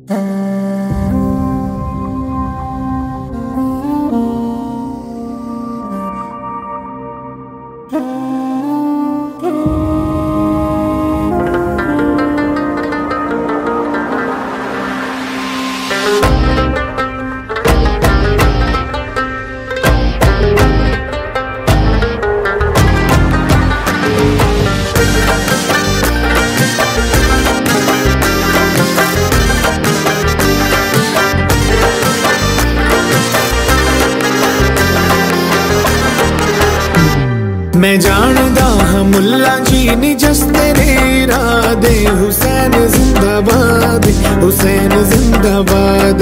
मैं जानदा हाँ मुल्ला जी नी जस तेरे इरादे। हुसैन जिंदाबाद, हुसैन जिंदाबाद।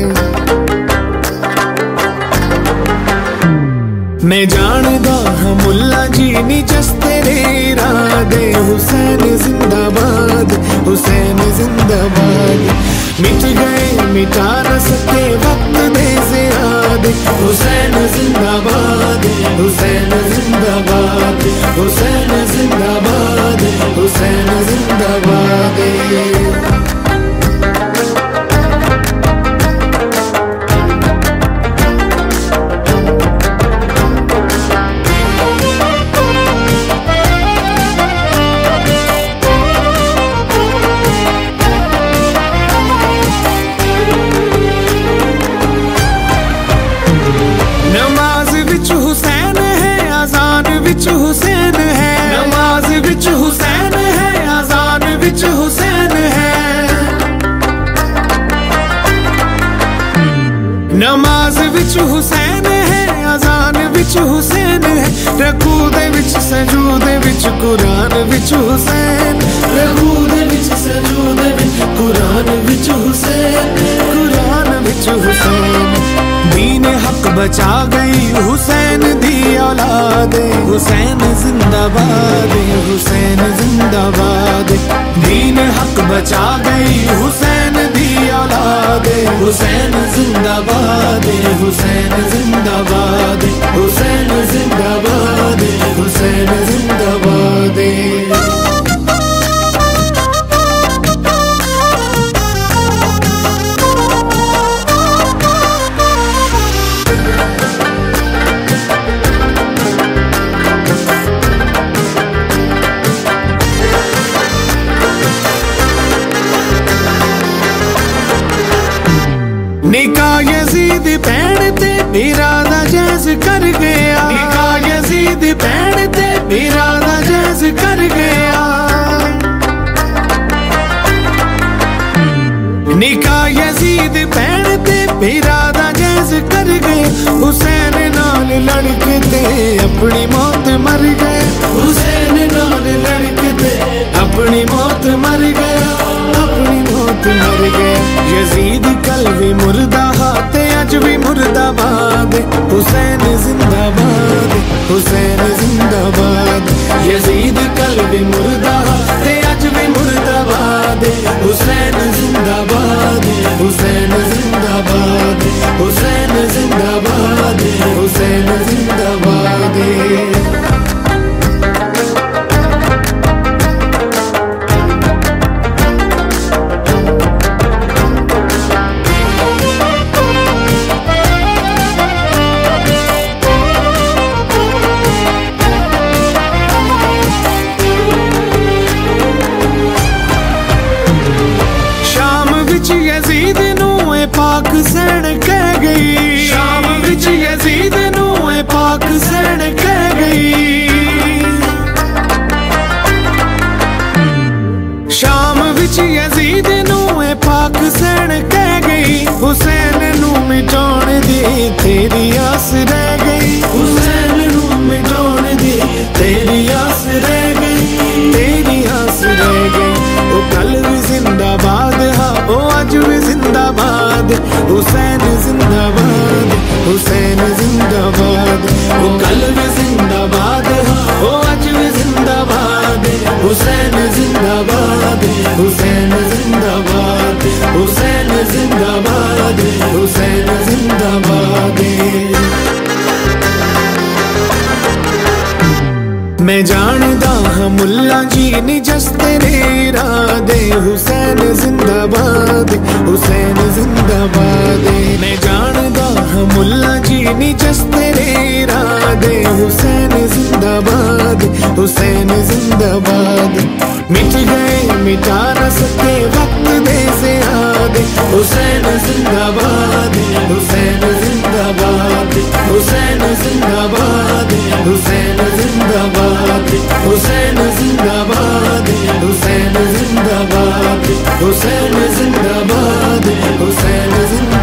मैं जानदा हाँ मुल्ला जी नी जस तेरे इरादे। हुसैन जिंदाबाद, हुसैन जिंदाबाद। मिट गए मिटा न सके वक्त दे ज़ियादे। हुसैन जिंदाबाद, हुसैन जिंदाबाद। हुसैन जिंदाबाद, हुसैन जिंदाबाद। हुसैन है नमाज विच, हुसैन है आजान विच, हुसैन है नमाज विच, हुसैन है आजान विच, हुसैन है। रकू दे विच सजूदे विच कुरान विच हुसैन। रकू दे विच सजूदे विच कुरान विच हुसैन। कुरान विच हुसैन। दीन हक बचा गई हुसैन दी औलाद। हुसैन जिंदाबाद, हुसैन जिंदाबाद। दीन हक बचा गई हुसैन दी औलाद। हुसैन जिंदाबाद, हुसैन जिंदाबाद। हुसैन जिंदाबाद, हुसैन जिंदाबाद। निका यजीद भैन ते मेरा दा जैज कर गया। निका यजीद भैन ते मेरा दा जैज कर गया। निका यजीद भैन ते मेरा दा जैज कर गया। हुसैन नाल लड़के ते अपनी मौत मर गए। हुसैन नाल लड़के ते अपनी मौत मर गया। अपनी मौत मर गया। यजीद कल भी मुर्दा हाथे अज भी मुर्दाबाद। हुसैन जिंदाबाद, हुसैन जिंदाबाद। यजीद कल भी मुर्दा हाथे अज भी मुर्दाबाद। हुसैन जिंदाबाद, हुसैन जिंदाबाद। हुसैन जिंदाबाद, हुसैन जिंदाबाद। पाक सैन कह गई। शाम विच यजीद नू पाक सैन कह गई। शाम विच यजीद नू पाक सैन कह गई। हुसैन नू मिटाउण दी तेरी आस रह गई। हुसैन नू मिटाउण दी तेरी आस रह गई। तेरी आस रह गई। ओ कल भी जिंदाबाद हा, ओ अज भी जिंदाबाद। हुसैन जिंदाबाद, हुसैन जिंदाबाद। वो कल भी जिंदाबाद हा, ओ अज भी जिंदाबाद। हुसैन जिंदाबाद, हुसैन जिंदाबाद। हुसैन जिंदाबाद, हुसैन जिंदाबाद। मैं जानदा हाँ मुल्ला जी नी जस तेरे इरादे, हुसैन जिंदाबाद, हुसैन जिंदाबाद। मैं जानदा हाँ मुल्ला जी नी जस तेरे इरादे, हुसैन जिंदाबाद, हुसैन जिंदाबाद। मिट गए मिटा न सके वक्त दे ज़ियादे, हुसैन जिंदाबाद, हुसैन जिंदाबाद, हुसैन जिंदाबाद, हुसैन जिंदाबाद, हुसैन जिंदाबाद, हुसैन जिंदाबाद, हुसैन जिंदाबाद, हुसैन जिंदाबाद।